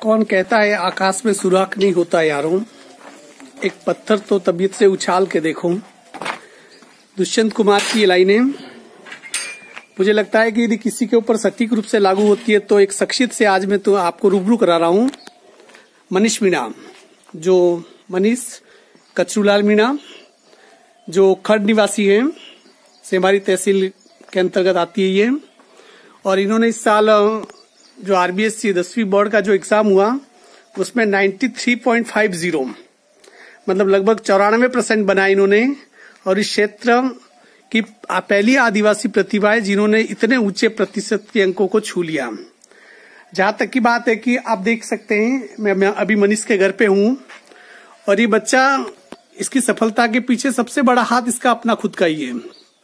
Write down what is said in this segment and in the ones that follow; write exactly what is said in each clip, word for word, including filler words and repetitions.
कौन कहता है आकाश में सुराख नहीं होता यारों, एक पत्थर तो तबीयत से उछाल के देखो। दुष्यंत कुमार की ये लाइनें मुझे लगता है कि यदि किसी के ऊपर सटीक रूप से लागू होती है तो एक शख्सियत से आज मैं तो आपको रूबरू करा रहा हूं। मनीष मीणा, जो मनीष कचरूलाल मीणा, जो खर्ड निवासी हैं, सेमारी तहसील के अंतर्गत आती है ये। और इन्होंने इस साल जो आरबीएससी दसवीं बोर्ड का जो एग्जाम हुआ उसमें तिरानवे पॉइंट पचास मतलब लगभग चौरानवे परसेंट बना इन्होंने। और इस क्षेत्र की पहली आदिवासी प्रतिभा है जिन्होंने इतने ऊंचे प्रतिशत के अंकों को छू लिया। जहां तक की बात है कि आप देख सकते हैं, मैं, मैं अभी मनीष के घर पे हूं और ये बच्चा, इसकी सफलता के पीछे सबसे बड़ा हाथ इसका अपना खुद का ही है।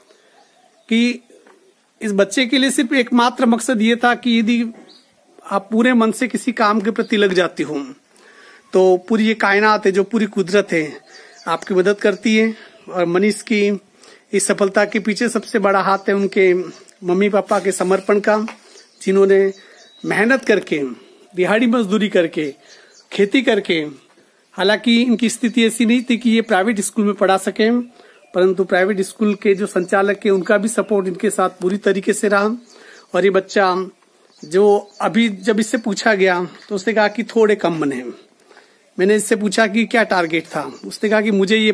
कि इस बच्चे के लिए सिर्फ एकमात्र मकसद ये था कि यदि आप पूरे मन से किसी काम के प्रति लग जाते हो तो पूरी ये कायनात है, जो पूरी कुदरत है, आपकी मदद करती है। और मनीष की इस सफलता के पीछे सबसे बड़ा हाथ है उनके मम्मी पापा के समर्पण का, जिन्होंने मेहनत करके, दिहाड़ी मजदूरी करके, खेती करके, हालांकि इनकी स्थिति ऐसी नहीं थी कि ये प्राइवेट स्कूल में पढ़ा सके, परंतु प्राइवेट स्कूल के जो संचालक है उनका भी सपोर्ट इनके साथ पूरी तरीके से रहा। और ये बच्चा, जो अभी जब इससे पूछा गया तो उसने कहा कि थोड़े कम बने। मैंने इससे पूछा कि क्या टारगेट था, उसने कहा कि मुझे ये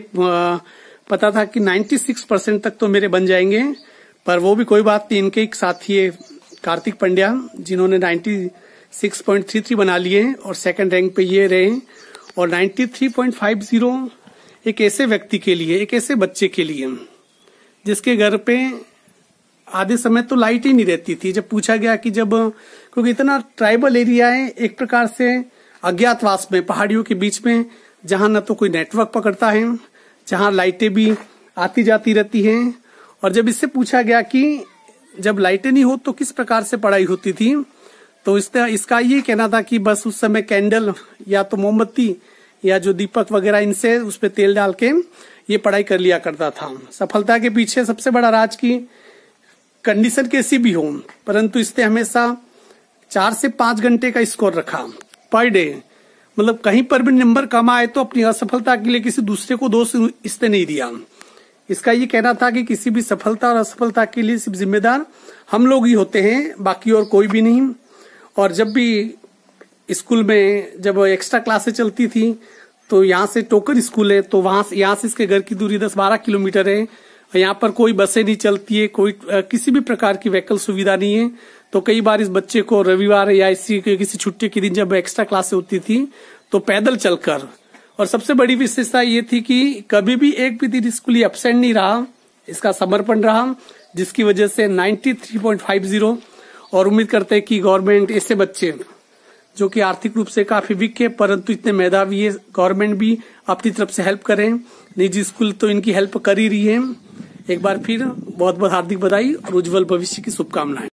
पता था कि छियानवे परसेंट तक तो मेरे बन जाएंगे, पर वो भी कोई बात नहीं। इनके एक साथी है कार्तिक पंड्या, जिन्होंने छियानवे पॉइंट तैंतीस बना लिए और सेकंड रैंक पे ये रहे। और तिरानवे पॉइंट पचास एक ऐसे व्यक्ति के लिए, एक ऐसे बच्चे के लिए जिसके घर पे आधे समय तो लाइट ही नहीं रहती थी। जब पूछा गया कि जब, क्योंकि इतना ट्राइबल एरिया है, एक प्रकार से अज्ञातवास में, पहाड़ियों के बीच में, जहां न तो कोई नेटवर्क पकड़ता है, जहां लाइटें भी आती जाती रहती हैं। और जब इससे पूछा गया कि जब लाइटें नहीं हो तो किस प्रकार से पढ़ाई होती थी, तो इसका इसका ये कहना था कि बस उस समय कैंडल या तो मोमबत्ती या जो दीपक वगैरह, इनसे उस पर तेल डाल के ये पढ़ाई कर लिया करता था। सफलता के पीछे सबसे बड़ा राज की कंडीशन कैसी भी हो, परंतु इसने हमेशा चार से पांच घंटे का स्कोर रखा पर डे। मतलब कहीं पर भी नंबर कम आए तो अपनी असफलता के लिए किसी दूसरे को दोष इसने नहीं दिया। इसका ये कहना था कि किसी भी सफलता और असफलता के लिए सिर्फ जिम्मेदार हम लोग ही होते हैं, बाकी और कोई भी नहीं। और जब भी स्कूल में जब एक्स्ट्रा क्लासेस चलती थी तो यहाँ से टोकर स्कूल है, तो वहां से, यहाँ से इसके घर की दूरी दस बारह किलोमीटर है। यहाँ पर कोई बसें नहीं चलती है, कोई किसी भी प्रकार की व्हीकल सुविधा नहीं है। तो कई बार इस बच्चे को रविवार या इसी किसी छुट्टी के दिन जब एक्स्ट्रा क्लास होती थी तो पैदल चलकर, और सबसे बड़ी विशेषता ये थी कि कभी भी एक भी दिन स्कूल एब्सेंट नहीं रहा, इसका समर्पण रहा, जिसकी वजह से तिरानवे पॉइंट पचास। और उम्मीद करते हैं कि गवर्नमेंट ऐसे बच्चे जो कि आर्थिक रूप से काफी वीक है परंतु इतने मेधावी है, गवर्नमेंट भी अपनी तरफ से हेल्प करें। निजी स्कूल तो इनकी हेल्प कर ही रही है। एक बार फिर बहुत बहुत हार्दिक बधाई और उज्जवल भविष्य की शुभकामनाएं।